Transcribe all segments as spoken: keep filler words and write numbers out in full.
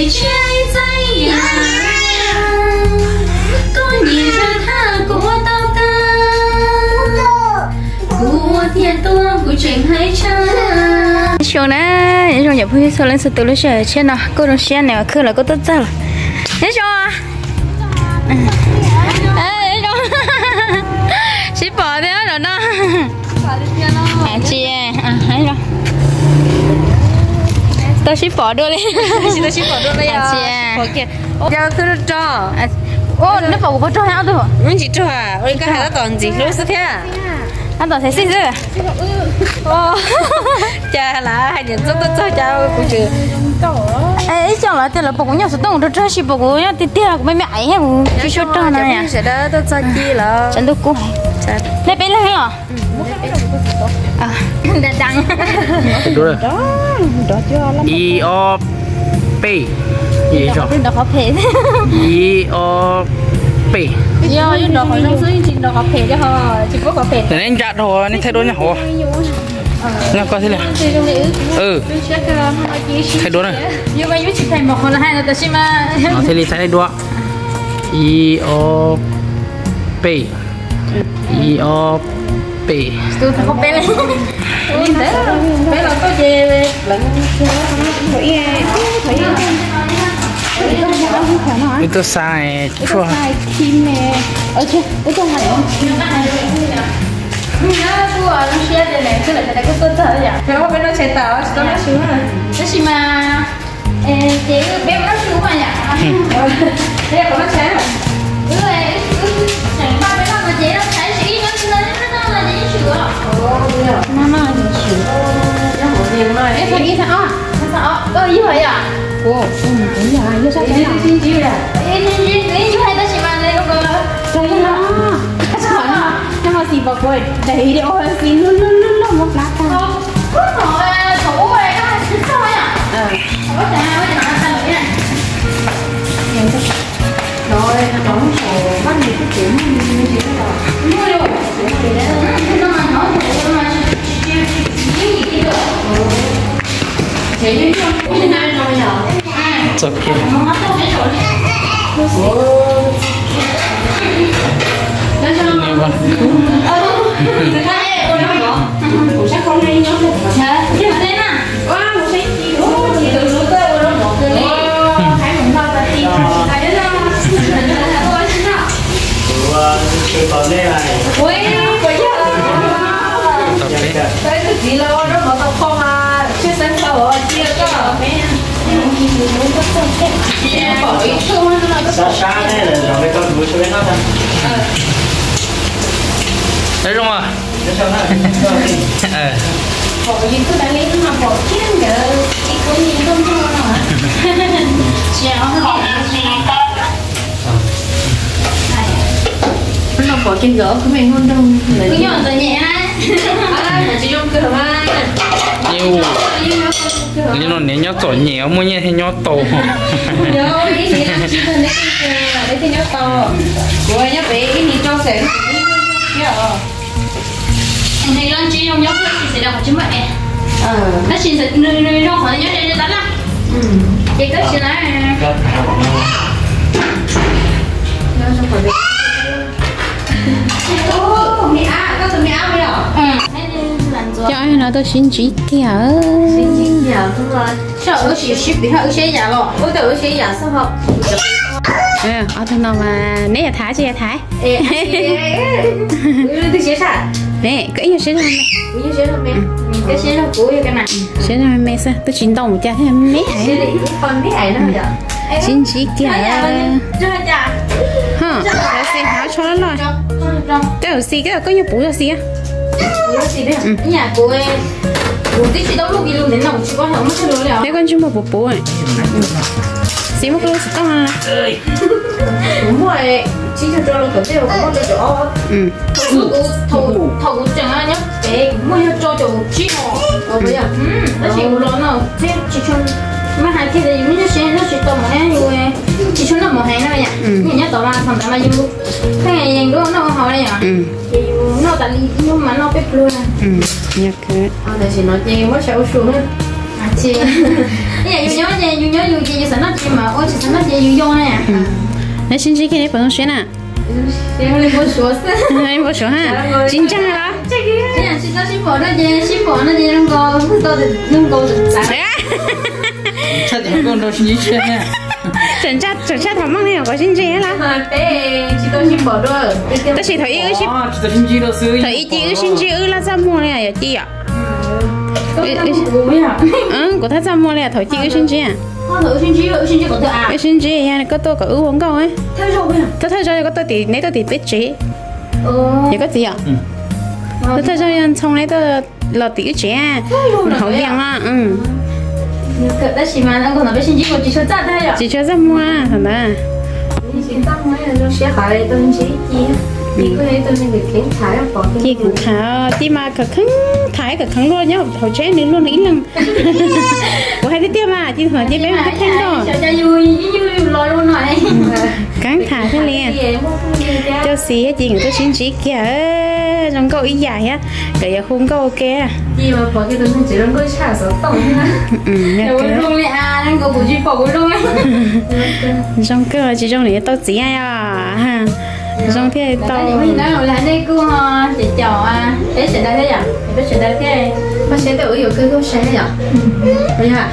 也却在呀，có nhìn ra tha của tao ta, của thiên tôi của chuyện hay chăng? Xong nè, xong nhập hơi sau lên sự tự lấy xe trên nào, cô đồng xe này mà khơi là cô tốt ra rồi. Thế xong à? Ê, xong. Chị bỏ thế rồi đó. À chị à, thấy rồi. Tao ship bỏ đưa đi. Chị tao ship bỏ đưa đây à. Chị à. Bỏ kìa. Giờ cứ cho. Ô, nó bỏ bỏ cho hả tôi? Mình chỉ cho à. Ôi cái hàng nó toàn gì lúc thế à? Anh toàn thấy xinh chứ? Ô. Cha là hai nhân rất tốt cho cha cũng chưa. Ê, chẳng là tiền là bỏ của nhau số đông được cho ship bỏ của nhau tiền tiền là của mấy mẹ ấy không? Chỉ cho cho này à. Sẽ đó tôi cho chi là. Chẳng tôi cũng. Lấy bé lên hả? À, đã đăng. Đúng rồi. I O P. Gì rồi? Đó có phê. I O P. Do những đồ hỏi trong suy trình đồ có phê cho họ, chỉ có có phê. Thế nên chặt hồ, nên thay đổi nhà hồ. Làm coi thế này. Ừ. Thay đổi này. Nhưng mà những chị thay một con là hai là ta xem mà. Nó thay đi thay đổi. I O P. I O P. Tôi không có bé lên. Bé là có gì lẫn itu sai chua kim nè ở chưa ở trong này nhá chua nó xe đây này cái này cái có tốt thật vậy thế không biết nó chạy tàu nó nó xuống rồi thế gì mà chị bé nó xuống mà nhỉ thế là nó chạy rồi cứ này cứ chẳng ba bé nó mà chị nó chạy chỉ nó nó nó là gì sửa nó nó là gì sửa nó hổ tiền rồi em phải đi sao sao ơ như vậy à ồ cũng cũng là như sao thế nào xin chịu à em em em như vậy đó chị mà đây có cái nó sao nó nó mà xì vào quên đấy để ôi xin luôn luôn luôn luôn một lát ta có rồi thủ rồi đó xin sao vậy à ờ có thể nào cái nào ăn nữa này rồi nó đóng sổ bắt được cái chuyện như thế nào mua rồi nó mà nói thì nó mà chỉ chỉ gì được thế như không thế nào rồi nhở it's okay. Ôi, bây giờ tới cái gì lâu nó mà tao không à, chứ sáng sau chia có Sa sa này là rồi con đuổi cho nó thôi. Đấy đúng không? Để cho nó. Ờ. Bỏ gì cứ đang lấy mà bỏ chén giờ chị cũng nhìn không cho nó hả? Chéo nó nó bỏ trên gỡ của mình hơn đâu. Cứ nhỏ rồi nhẹ á. À, chỉ dùng cửa mà. Nhiều. Nên nó nếu nhớ tổ nhiều mua nhẹ thì nhớ tổ. Nhớ ý thì làm chi thân đấy đấy thì nhớ to. Rồi nhớ bé ý thì cho sẽ anh thấy lần chi không nhớ cái gì sẽ đọc chứ mẹ. Ờ. Nó chỉ sẽ nơi nơi đâu khỏi nhớ đây đây tắt á. Ừ. Chị có chuyện nói. Nhớ cho khỏi bé. Ô, mẹ à, có tụi mẹ áo bây giờ. Ừ. Cho anh nói tôi xin chỉ kìa. Xin chỉ kìa, đúng rồi. Sao ở chỉ ship bị hơi xe giả rồi. Ôi tôi ở xe giả sao không? Ừ, ở thằng nào mà nãy là Thái chứ là Thái. Ê, tôi xe sao? Nè, cái gì xe sao mẹ? Cái gì xe sao mẹ? Cái xe sao cũ cái này? Xe sao mẹ sao? Tôi chuyển động một cha thế mấy hải. Xe đi, con mấy hải nữa vậy? Xin chỉ kìa. Chưa chả. Hả? Cái xe háo cho nó rồi. Cái ở xe cái có như bố ra xe. Ừ. Nhà cô ấy bố tí chị đâu lúc đi luôn đến nào chị con không mất rồi đâu. Thế con chung mà bố bố này. Xí một lúc tao mà. Đúng rồi. Chị cho cho nó cái có một chỗ. Ừ. Thầu thầu thầu chẳng ai nhá. Để mua cho cho chị họ. Ờ bây giờ. Ừ. Nó chỉ một lần nào. Thế chị cho mà hai cái gì mới sẽ nó sẽ to mà hết rồi. Chị cho nó một hàng nữa nhỉ. Nhỉ nhá tao mà thằng tao mà yêu. Cái này nhìn đó nó hỏi đây à. Ừ. Nó tại nhưng mà nó bếp luôn à. Ừ, nhạc cái. Ờ, để chị nói chị mới sẽ xuống. À chị. Ê, dùng nhớ gì, dùng nhớ dùng gì, dùng sẵn nó gì mà, ôi sẵn nó gì dùng dùng này. Nãy xin chỉ cái này bằng xuyên à? Em lên bộ số xe. Lên bộ số ha? Chính chắc hả? Chắc kia. Chị nhận xin nó xin bỏ nó gì, xin bỏ nó gì, nó có, tôi thì nó có sẵn. Chắc thì con đâu xin chỉ chuyện nè. Chuẩn chắc, chuẩn chắc thằng măng này có xin gì hết là? Ê, chị tôi xin bỏ rồi. Tôi chỉ thấy ý ư xin. Chỉ tôi xin chỉ đâu xứ. Thấy ý chị ư xin chỉ ư là sao mua này à chị ạ? Ừ, của thằng sao mua này thấy chị ư xin chỉ à? Thử xin chỉ, xin chỉ có tự à? Xin chỉ à, có tôi có ư uống câu ấy. Thấy rồi à? Tôi thấy rồi có tôi thì nãy tôi thì biết chỉ. Ừ. Vậy có gì ạ? Tôi thấy rồi xong nãy tôi là tiểu chỉ à. Hậu viện à, ừ. Cái đó chỉ mà anh còn nói với xin chỉ của chị cho ra đây à? Chị cho ra mua à, thật đó. Chị tăng mấy là nó sẽ hỏi tôi chỉ gì chị có thể tôi nên được kiến thái ở bỏ chị cũng thả chị mà cả khấn thái cả khấn luôn nhá hồi trẻ nên luôn ít lần của hai đứa tiêm mà chị hỏi chị bé mà thích đó cho vui vui lôi luôn rồi cắn thả thế liền cho xí chị người tôi xin chỉ kìa trong câu ý dài á cái không câu ok chị mà bỏ cái tôi chỉ trong câu trả số tổng ừ rồi luôn đi à đang có buổi chị bỏ luôn trong câu chỉ trong này tôi chỉ ai à ha trong thế tao mình nói là đây cô chị chào à bé sẽ đây thế nhỉ bé sẽ đây thế bác sẽ tự hiểu cái câu sẽ nhỉ vậy hả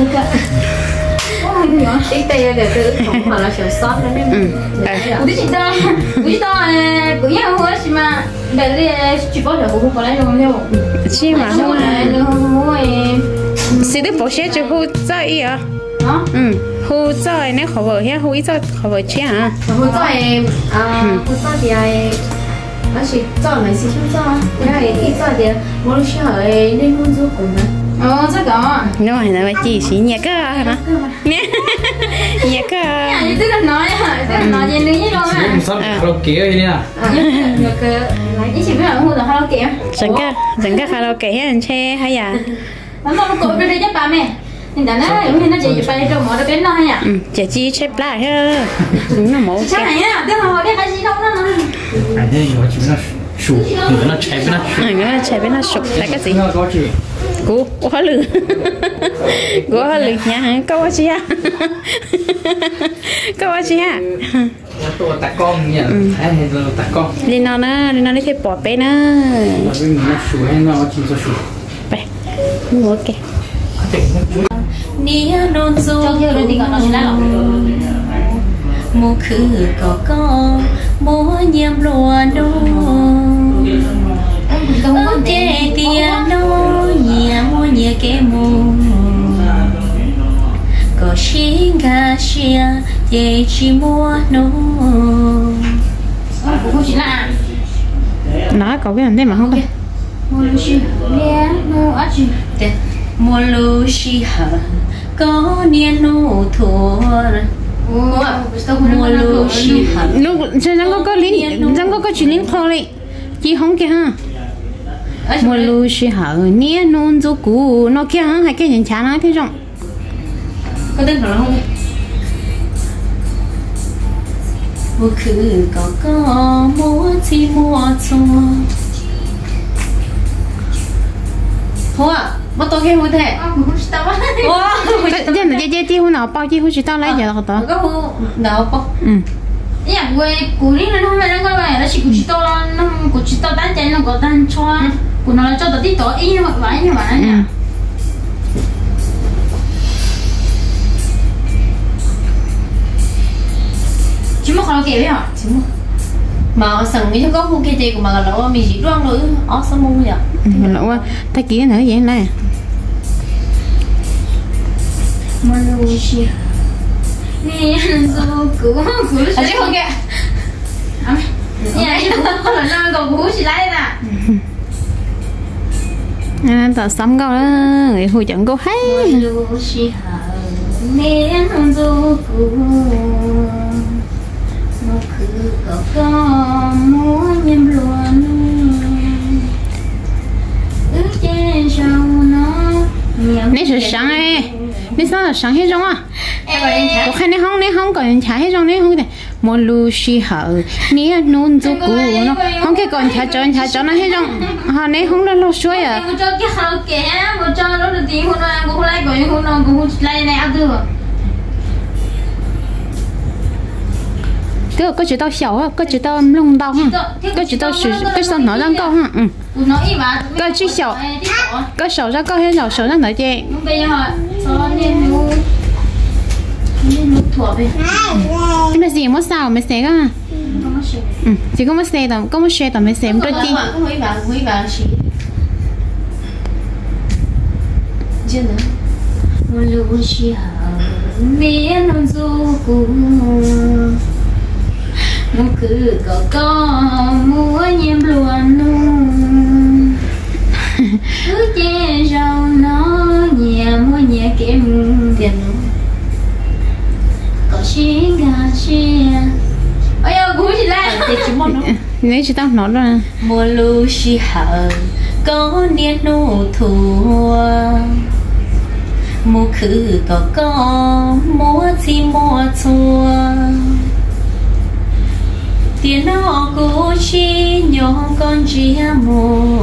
ít tay để tự hoặc là sửa sót đấy 우리 진짜 우리 또 그냥 뭐지 마 별에 집어 잡고过来用了起码我我诶是的保险之后再一啊啊嗯后再那好不现后一再好不钱啊后再啊后再的哎而且再没事就再因为一再的我都需要诶那工作工的哦这个 nó hay là chị xí nhẹ cơ hả nhẹ nhẹ cơ 你这个拿呀这个拿进去了嘛唔使karaoke vậy nè 那个以前没有或者 karaoke 整个整个 karaoke anh che hay à nó nó có bên đây chắc ba mẹ nên đã nói giống như nó chỉ phải trong mọi bên đó nhỉ ừ chị chi chép lại ha nó mẫu chắc này á tức là họ biết cái gì đâu nó anh đây nó chỉ là sụp nó chạy bên nó à nó chạy bên nó sụp là cái gì có chị cú quá lử quá lử nha câu gì à câu gì à tôi tạt con nhỉ hay là tạt con đi nó nó đi nó đi theo bỏ bé nó bên nó sụp hay nó chỉ có sụp bé mua kì nia non zo trong kia đi còn nó chỉ là lỏng mô khứ có có mô nhiễm lúa đô ơ kê tia nô nhẹ mô nhẹ kê mô có xin gà xia dễ chỉ mua nô cũng chỉ là nó có cái gì thế mà không đây mua chi nè mua á chi mua lô xì hở có niên nô thua mua lô xì hở nó trên nó có có lính nó có có chuyện lính thôi đấy chị không kia ha mua lô xì hở nia non zo cũ nó kia ha hay cái nhìn chán nó thế rộng có tên của nó không mua khứ có có mua chi mua chua hoa mà tôi nghe hồi thế không biết tao á cái này cái cái tiêu nào bao tiêu chỉ tao lấy giờ họ tao có hồ nào bao ừ nhà quê cũ đi nó không phải nó có bài nó chỉ cũ chỉ tao nó cũ chỉ tao单chân nó có单cho cũ nó cho tao tí tổ ý nó vậy như vậy nhỉ chỉ một con kẹo hả chỉ mua mà sẵn cái có khu kia chị của mà là mình chỉ đoan nữa ó sao mua vậy mình lộn qua ta kia nữa vậy này Malaysia nè rồi cũ cũ à chứ không kìa nhà chứ không là nó còn cũ chỉ lấy nè à tao sắm câu đó người hồi chẳng câu hay Malaysia nè rồi cũ nó cứ có có múa nhâm luôn ước trên sông nó nãy giờ sáng ấy nãy sao là sáng hết rồi à có khai nãy không nãy không còn trả hết rồi nãy không thế mua lu xì hở nia nôn du cú nó không cái còn thả cho thả cho nó hết trong họ này không là lo suối à một cho cái khâu kẻ một cho nó được tiếng hôm nay cũng lại gọi hôm nào cũng lại này ăn được cái có chữ tao xấu á có chữ tao lông đau ha có chữ tao sử cái sao nói đang câu ha ừ cái chữ xấu cái xấu ra câu hết rồi xấu ra nói chơi bây giờ họ cho nên nó nên nó thuộc về cái này gì mất sao mới xé á ừ chỉ có mất xé tao có mất xé tao mới xé một chút chi không hủy vào hủy vào gì chưa nữa một lúc chỉ hở miễn non du cùng một cứ có có múa nhím luôn luôn cứ che rau nó nhẹ mua nhẹ kiếm tiền có xin gà xin ôi ơi cú gì lại nếu chỉ tao nói là mùa lu xì hở có niên nô thua mùa khứ có có múa chi múa chua tiếng nó cố chi nhỏ con chia mùa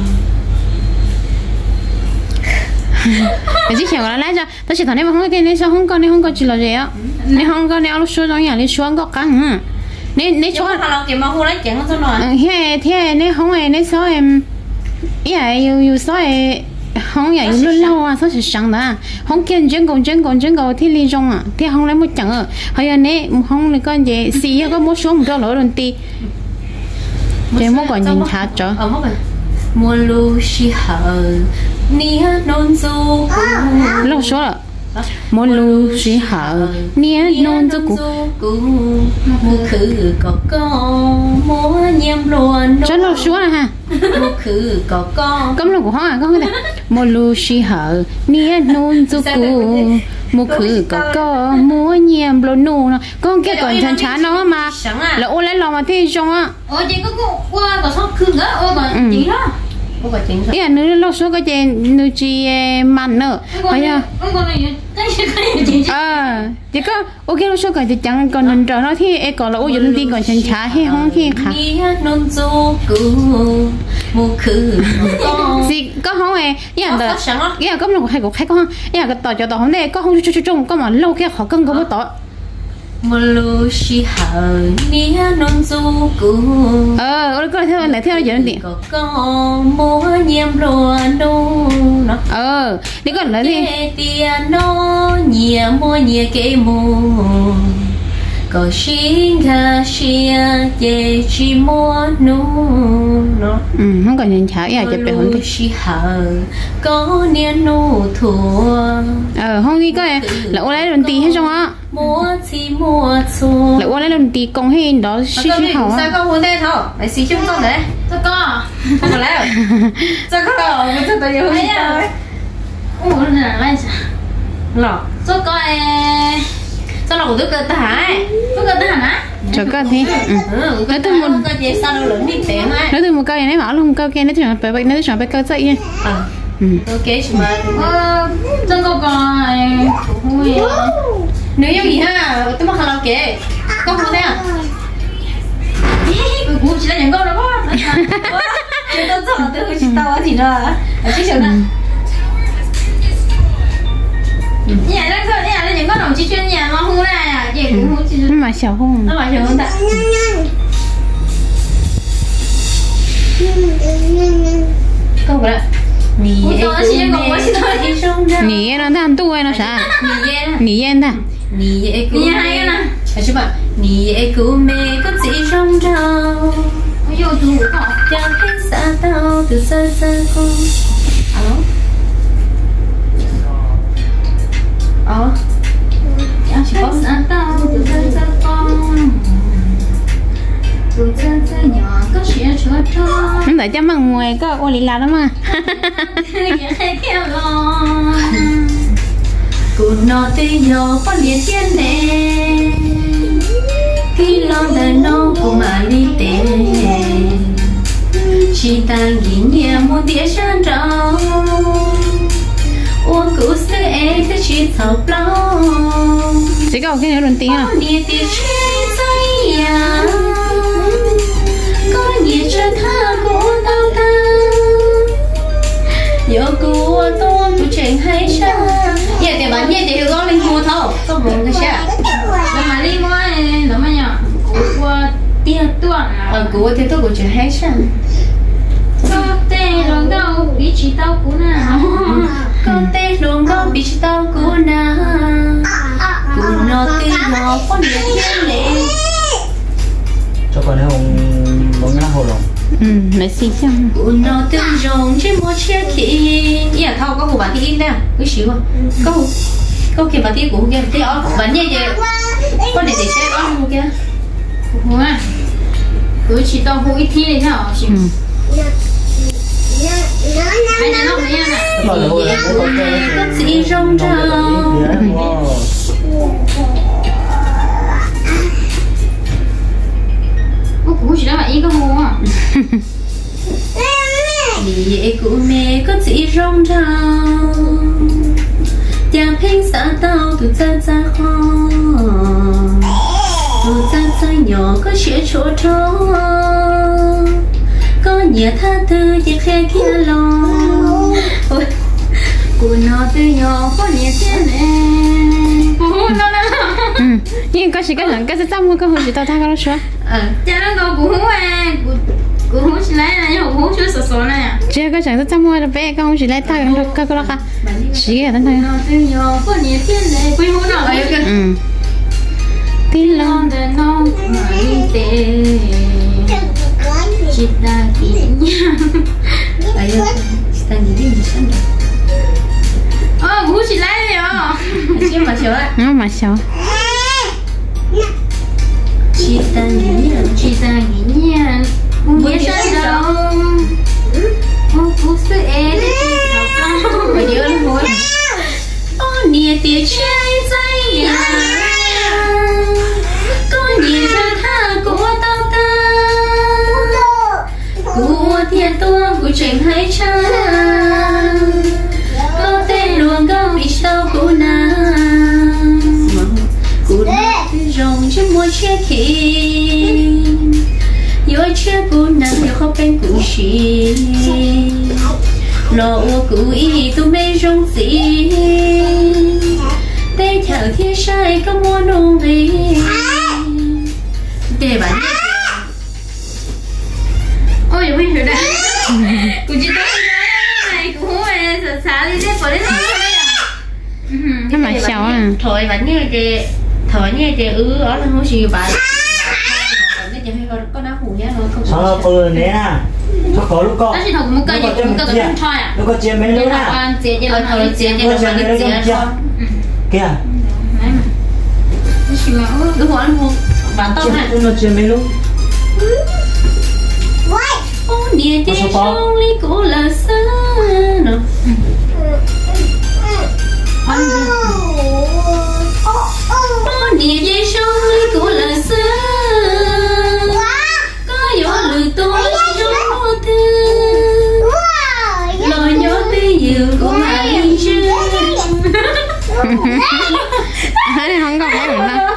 cái gì chèo là lá cho tao chỉ thằng này mà không cái này sao không có này không có chỉ là gì á này không có này alo số trong nhà này số có căng hả này này số làเราเก็บมาหูแล้วเจ๋งจังหน่อย thế thế này không này này số em yeah yêu yêu số em không vậy lâu lâu à số sẽ sáng đó không kiên chân còn chân còn chân còn thì liên trong à thì không lấy một chẳng ở hay là này không là con gì xì có một số một cái lỗi đơn ti chỉ một còn nhìn thả cho ở mất rồi mùa lu xì hở nia non du lâu số rồi một lu xì hở nia non du cú mùa khứ có có múa nhím luôn cho lâu số rồi ha mùa khứ có có cấm lâu của họ à có không thế một lu xì hở nia non du cú một khứ có có múa nhím luôn nụ nó con kia còn chán chán nó mà là ô lấy lòng mà thế trong á ôi chị có cô qua có sót khứ nữa ôi còn chính đó ý là nữ lo số cái chuyện nữ chỉ mặn nữa phải chưa à chỉ có ok lo số cái thì chẳng còn nên trở nó thì em còn là ô dùng tiền còn chẳng trả hay không thì khá gì có không em ý là tờ ý là có một hai cuộc hay có không ý là cái tờ cho tờ không đây có không chút chút chung có mà lâu kia họ cân có cái tờ một lu xì hở nia non du cú ờ ôi coi theo lại theo giờ tiền có có múa nhím luôn đâu nó ờ đi còn lại đi tiền nó nhẹ mua nhẹ cái mù có xin gà xia dễ chỉ mua nu nó ừ không còn nhìn chả ya chụp về không xì hở có niên nu thua ờ không đi coi là ô lấy đồng tiền hết trong á mua chi mua chua lại ô lấy đồng tiền công hay đó xí xí hậu sao con muốn đây thôi lại xí chung con đấy sao con không có lấy sao con mình sao tự nhiên không sao ủa là lấy sao lọ sao con sao là của tôi cơ thái tôi cơ thái hả cho cái thế nói tôi một cái gì sao đâu lớn đi té mai nói tôi một câu này bảo luôn câu kia nó chọn phải vậy nó chọn phải câu dậy nha ok mà chân cô còn nếu như gì ha tôi mặc hàng kệ con không đấy à cũng chỉ là những câu đó quá chúng tôi sợ tôi chỉ tao gì nữa ở chiếc xe này nhà đó cơ nhà đó những con đồng chí chuyên nhà mà không này à gì cũng không chỉ mà xấu không nó mà xấu không ta câu vậy nỉ nỉ nó đang tu nó sao nỉ yên ta nỉ nỉ hay nè à chứ bạn nỉ cứu mẹ có gì trong đầu yêu tu chẳng thấy xa tao từ xa xa con alo ờ chỉ có xa tao từ xa xa con nó tại cho bằng mùi có ô lì là đó mà cụ nó tê nhỏ có liền tiên nè khi lo đời nó cũng mà đi tê chỉ ta nghĩ nhẹ một tia sáng trao uống cụ sẽ ấy thì chỉ thấu lâu chỉ có cái nữa lần tiếng à có nghĩa cho tha của tao ta giờ của tôi tôi chuyện hay sao giờ thì bạn giờ thì có linh hồn thôi có buồn cái sao nhưng mà đi mua nó mà nhở của tiền tuần ờ của thì tôi cũng chuyện hay sao có tên rồi đâu bị chỉ tao cũ nào con tên luôn đó bị tao cũ nào cũ nó tên nó có nhiều thiên lệ cho con thấy không muốn lá hồ lòng ừ lấy xí xong cũ nó tên rồng trên một chiếc khi ý là thao có của bạn thì in đây cái xíu à có có kia bạn thì của kia thế ở bạn như vậy con để để xe ở không kia của à cứ chỉ tao hú ít thi này nào chỉ anh nhà nó vậy nè có gì rong rong ủa cũng chỉ là vậy có hú à vì của mẹ có gì rong rong tiếng phim xa tao từ xa xa hoa từ xa xa nhỏ có chuyện chỗ đó có nhiều tha thứ chỉ khe kia lòng của nó từ nhỏ có nhiều tiền nè nó nó ừ nhưng có gì cái lần cái sao mua cái hồ gì tao thay cái đó sao cha nó đâu cũng hú à cũng hú chỉ lấy này nhưng hú chưa sờ sờ này chưa cái chẳng sao mua được bé cái hồ gì lấy thay cái cái cái cái chỉ cái thằng nó từ nhỏ có nhiều tiền nè quý hú nào vậy ừ tin lòng để nó mãi tệ chỉ ta kỹ nha ấy ta nghĩ đi sao được ờ hú chỉ lấy này à chứ mà chờ á nó mà sao chỉ ta nghĩ chỉ ta kỹ nha muốn biết sao đâu muốn cứu sự ế để tìm thảo cao phải nhớ luôn ô nia tia chơi dây à có nhiều cho tha của tao ta của thiên tua của chuyện hay cha có tên luôn có bị sao của na của nó rồng trên môi chiếc khi dối chiếc của na yêu không bên của chị lo của ý tôi mê rong gì đây theo thiên sai có mua nông về để bạn ôi giờ mình hiểu đấy cũng chỉ tới này cũng phải sợ xả đi đấy bỏ đi thôi nó mà sao à thôi bạn như thế thôi như thế ư ở là không chịu bạn có đá hủ nhá nó không sao bự nè nó khó lúc con đó chỉ thằng một cái gì cũng có cái thôi à nó có chia mấy đứa nè quan chia chia là thôi chia chia là quan chia kìa đấy mà nó chỉ mà đúng rồi đúng không bạn tao hả nó chia mấy lúc ô nia tia trong ly cổ là xa nó ô nia tia trong ly cổ là xa có gió lười tôi gió thương lời nhớ tới nhiều của ai chưa này không có cái nữa đâu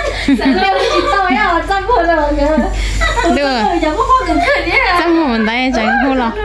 được trong một mình tay chẳng hô lo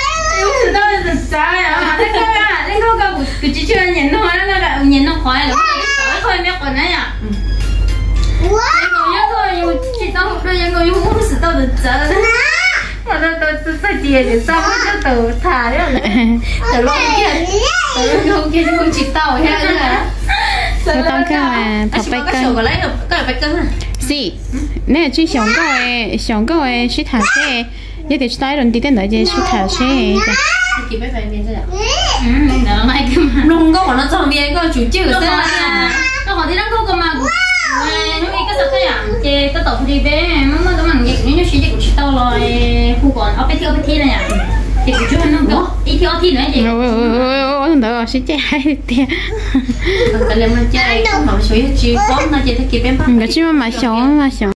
cứ chỉ chưa nhìn nó nói nó nhìn nó khỏi là thôi biết còn đấy à nhớ thôi chỉ tao đôi những người không biết tao được sợ mà tao tao tao tiền thì sao mới cho tao thả đấy là tao lo kia tao lo kia không chỉ tao hết nữa hả tôi tao cái là thập bạch cân lấy được cái bạch cân à gì nè chuyên sống cái sống cái suy thả xe nhất thì tao lần đi đến đấy thì suy thả xe kịp mấy phải miếng rồi ừ nó lại cái mà nung có mà nó cho miếng có chủ chữ sao nó hỏi thì nó có cái mà nó đi cái sao thế à chị cái tập đi bé mà mà tao mình những những suy nghĩ của chị tao rồi khu còn ở bên kia bên kia này à thì của chú anh nó có ít thiếu thì nữa chị ôi ôi ôi ôi ôi đỡ sẽ chạy hay tiền cái lên nó chơi không mà suy chỉ có nó chỉ thấy kịp em cái chứ mà sống mà sống